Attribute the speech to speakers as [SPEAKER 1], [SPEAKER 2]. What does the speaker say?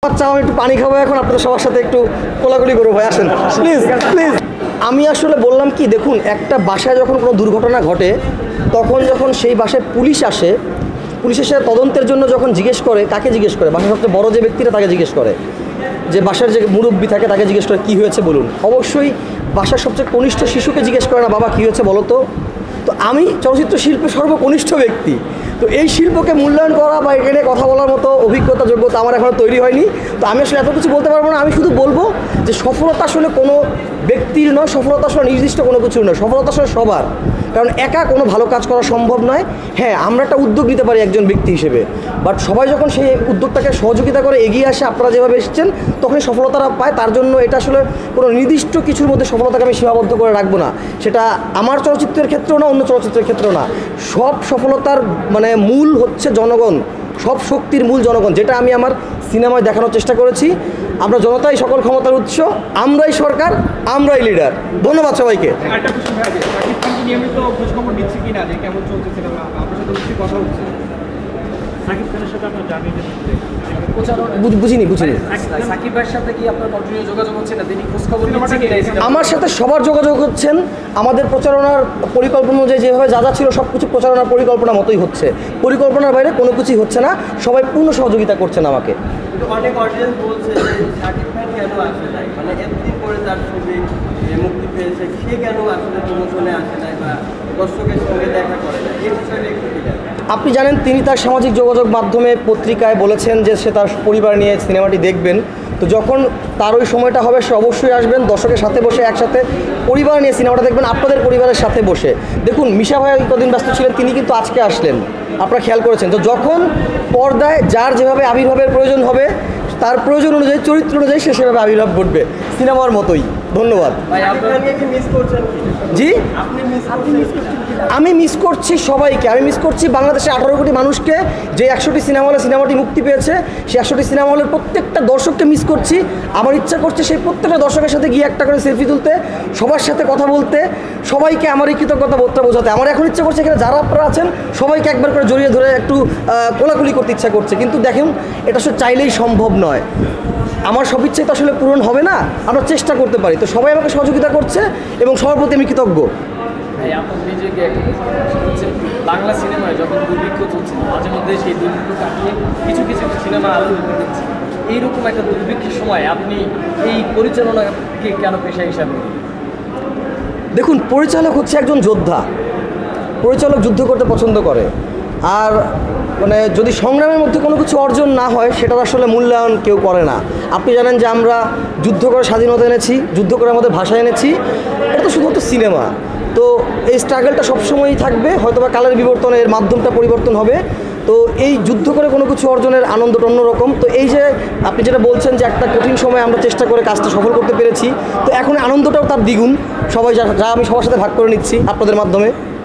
[SPEAKER 1] চাও একটু পানি খাবো এখন, আপনাদের সবার সাথে একটু কোলাকুলি করবো ভাই, আসেন প্লিজ প্লিজ। আমি আসলে বললাম কি, দেখুন একটা বাসায় যখন কোনো দুর্ঘটনা ঘটে তখন যখন সেই বাসায় পুলিশ আসে, পুলিশ এসে তদন্তের জন্য যখন জিজ্ঞেস করে, কাকে জিজ্ঞেস করে? বাসার সবচেয়ে বড় যে ব্যক্তিরা তাকে জিজ্ঞেস করে, যে বাসার যে মুরব্বী থাকে তাকে জিজ্ঞেস করে কী হয়েছে বলুন। অবশ্যই বাসার সবচেয়ে কনিষ্ঠ শিশুকে জিজ্ঞেস করে না, বাবা কী হয়েছে বলো তো। তো আমি চলচ্চিত্র শিল্পের সর্বকনিষ্ঠ ব্যক্তি, তো এই শিল্পকে মূল্যায়ন করা বা এখানে কথা বলার মতো অভিজ্ঞতা যোগ্যতা আমার এখনও তৈরি হয়নি। তো আমি আসলে এত কিছু বলতে পারবো না। আমি শুধু বলবো যে সফলতা আসলে কোনো ব্যক্তির নয়, সফলতা আসলে নির্দিষ্ট কোনো কিছুর নয়, সফলতা আসলে সবার। কারণ একা কোনো ভালো কাজ করা সম্ভব নয়। হ্যাঁ, আমরা একটা উদ্যোগ নিতে পারি একজন ব্যক্তি হিসেবে, বাট সবাই যখন সেই উদ্যোগটাকে সহযোগিতা করে এগিয়ে আসে, আপনারা যেভাবে এসেছেন, তখনই সফলতাটা পায়। তার জন্য এটা আসলে কোনো নির্দিষ্ট কিছুর মধ্যে সফলতাকে আমি সীমাবদ্ধ করে রাখবো না। সেটা আমার চলচ্চিত্রের ক্ষেত্রেও না, অন্য চলচ্চিত্রের ক্ষেত্রেও না। সব সফলতার মানে মূল হচ্ছে জনগণ, সব শক্তির মূল জনগণ, যেটা আমি আমার সিনেমায় দেখানোর চেষ্টা করেছি। আমরা জনতাই সকল ক্ষমতার উৎস, আমরাই সরকার, আমরাই লিডার। ধন্যবাদ সবাইকে।
[SPEAKER 2] নিয়মিত খোঁজখবর নিচ্ছে কিনা যে কেমন চলছে সিনেমা, আপনার সাথে নিশ্চয়ই কথা হচ্ছে। সাকিব খানের সাথে আপনার জার্নিতে
[SPEAKER 1] বুঝিনি
[SPEAKER 2] সাকিব ভাইয়ের সাথে কি আপনার কন্টিনিউ যোগাযোগ হচ্ছে না? তিনি খোঁজখবর নিচ্ছে কিনা?
[SPEAKER 1] আমার সাথে সবার যোগাযোগ হচ্ছেন। আমাদের প্রচারণার পরিকল্পনা অনুযায়ী যেভাবে যা যা ছিল সব কিছু প্রচারণার পরিকল্পনা মতোই হচ্ছে। পরিকল্পনার বাইরে কোনো কিছুই হচ্ছে না। সবাই পূর্ণ সহযোগিতা করছেন আমাকে।
[SPEAKER 3] অনেক অডিয়েন্স বলছে যে শাকিব খান কেন আসে নাই, মানে এতদিন পরে তার ছবি মুক্তি পেয়েছে, সে কেন আসলে প্রমোশনে আসে নাই বা দর্শকের সঙ্গে দেখা করে না, এই বিষয়টা একটু কি জানেন?
[SPEAKER 1] আপনি জানেন, তিনি তার সামাজিক যোগাযোগ মাধ্যমে পত্রিকায় বলেছেন যে সে তার পরিবার নিয়ে সিনেমাটি দেখবেন। তো যখন তার ওই সময়টা হবে সে অবশ্যই আসবেন, দর্শকের সাথে বসে একসাথে পরিবার নিয়ে সিনেমাটা দেখবেন, আপনাদের পরিবারের সাথে বসে। দেখুন, মিশা ভাই কদিন ব্যস্ত ছিলেন, তিনি কিন্তু আজকে আসলেন, আপনারা খেয়াল করেছেন। তো যখন পর্দায় যার যেভাবে আবির্ভাবের প্রয়োজন হবে, তার প্রয়োজন অনুযায়ী, চরিত্র অনুযায়ী সে সেভাবে আবির্ভাব ঘটবে, সিনেমার মতোই। ধন্যবাদ। জি, আমি মিস করছি সবাইকে। আমি মিস করছি বাংলাদেশে 18 কোটি মানুষকে, যে 100টি সিনেমা হলে সিনেমাটি মুক্তি পেয়েছে, সেই 100টি সিনেমা হলের প্রত্যেকটা দর্শককে মিস করছি। আমার ইচ্ছা করছে সেই প্রত্যেকটা দর্শকের সাথে গিয়ে একটা করে সেলফি তুলতে, সবার সাথে কথা বলতে, সবাইকে আমার এই কৃতজ্ঞতা বোধটা বোঝাতে। আমার এখন ইচ্ছা করছে এখানে যারা আপনারা আছেন সবাইকে একবার করে জড়িয়ে ধরে একটু কোলাকুলি করতে ইচ্ছা করছে। কিন্তু দেখুন, এটা আসলে চাইলেই সম্ভব নয়। আমার সব ইচ্ছাই তো আসলে পূরণ হবে না, আমরা চেষ্টা করতে পারি। তো সবাই আমাকে সহযোগিতা করছে এবং সবার প্রতি আমি কৃতজ্ঞ।
[SPEAKER 4] আপনার নিজেকে একটা হচ্ছে বাংলা সিনেমায় যখন দুর্ভিক্ষ চলছে, মাঝে মধ্যে সেই দুর্ভিক্ষ কাটিয়ে কিছু কিছু সিনেমা আলো দিচ্ছে। এইরকম একটা দুর্ভিক্ষের সময় আপনি এই পরিচালনাকে কেন পেশা হিসাবে?
[SPEAKER 1] দেখুন, পরিচালক হচ্ছে একজন যোদ্ধা। পরিচালক যুদ্ধ করতে পছন্দ করে। আর মানে যদি সংগ্রামের মধ্যে কোনো কিছু অর্জন না হয়, সেটার আসলে মূল্যায়ন কেউ করে না। আপনি জানেন যে আমরা যুদ্ধ করে স্বাধীনতা এনেছি, যুদ্ধ করে আমাদের ভাষা এনেছি। এটা তো শুধুমাত্র সিনেমা। তো এই স্ট্রাগলটা সবসময়ই থাকবে, হয়তো বা কালের বিবর্তনে এর মাধ্যমটা পরিবর্তন হবে। তো এই যুদ্ধ করে কোনো কিছু অর্জনের আনন্দটা অন্যরকম। তো এই যে আপনি যেটা বলছেন যে একটা কঠিন সময় আমরা চেষ্টা করে কাজটা সফল করতে পেরেছি, তো এখন আনন্দটাও তার দ্বিগুণ। সবাই যা আমি সবার সাথে ভাগ করে নিচ্ছি আপনাদের মাধ্যমে।